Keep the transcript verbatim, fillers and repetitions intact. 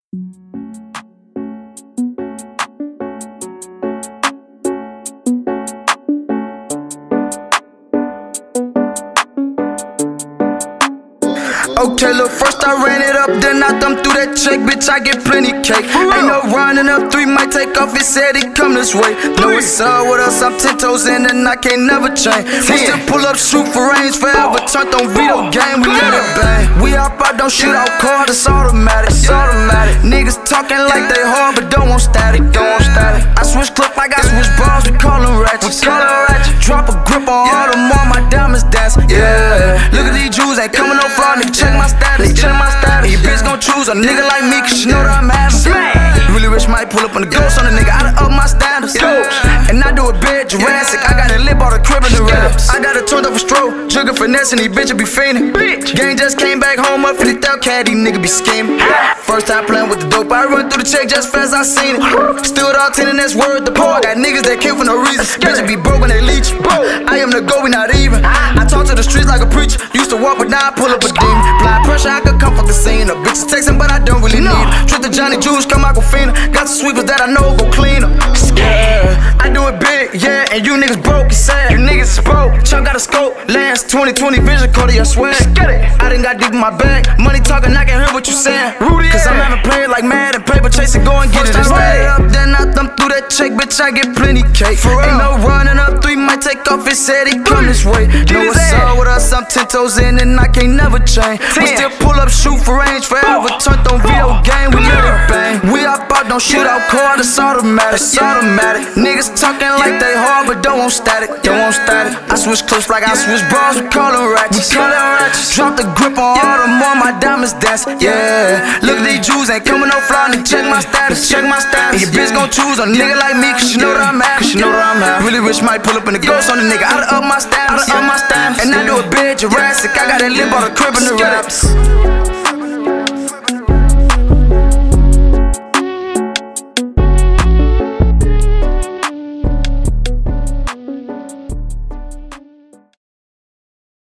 Okay, look, first I ran it up, then I thumbed through that check, bitch, I get plenty cake. Ain't no running up, three might take off, he said he come this way. Know it's all with us, I'm ten toes in and I can't never change. We still pull up, shoot for range, forever turned on video game, we let it bang. We hop out, don't shoot out card, it's automatic, it's automatic. Niggas talking like they hard, but don't want static, don't want static. I switch clip like I switch balls, we call them ratchets, we call them ratchets. Drop a grip on all them, all my diamonds dance, yeah. Look at these Jews, ain't coming no fraud, nigga, check my status, check my status. Your bitch gon' choose a nigga like me, cause she know that I'm having. Really rich might pull up on the ghost on a nigga, I done up my standards. And I do it big, Jurassic, I got a lip all the crib in the raps. I got a turned up a stroke, jigger finesse and these bitches be fiending. Gang just came back home up fifty thousand cat, these niggas be scheming. First time playing with the dope, I run through the check just fast I seen it. Still all ten and that's word the poor. Got niggas that kill for no reason, bitches be broke when they leech. I am the go, we not even. I talk to the streets like a preacher, used to walk but now I pull up a demon. Blind pressure, I could come fuck the scene. A bitch is texting but I don't really need it. Trip the Johnny Juice, come Aquafina. Got the sweepers that I know go clean up. Yeah, I do it big, yeah, and you niggas broke, it's sad. You niggas broke, Chunk got a scope. Lance twenty twenty vision, Cody, I swear. I done got deep in my bag. Money talking, I can hear what you saying. Cause I'm having played like mad and paper chasing, go and get it. First I ran it up, then I thumb through that check, bitch, I get plenty cake. For real. Ain't no running up, three might take off, it said he come this way. Know what's up with us, I'm ten toes in and I can't never change. We still pull up, shoot for range, forever turned on video game, we let it bang. We hop out, don't shoot out card, it's automatic, it's automatic. Niggas talking like they hard, but don't want static, don't want static. I switch clips like I switch balls, we call them ratchets, we call them ratchets. Drop the grip on all them, all my diamonds dance, yeah. Look at these Jews, ain't coming no flaw, nigga, check my status, check my status. And your bitch gon' choose a nigga like me, cause she know that I'm having, cause she know that I'm having. Really rich might pull up in the ghost on the nigga, I done up my status, I done up my status. And I do it big, Jurassic, I got that lip on the crib in the raps.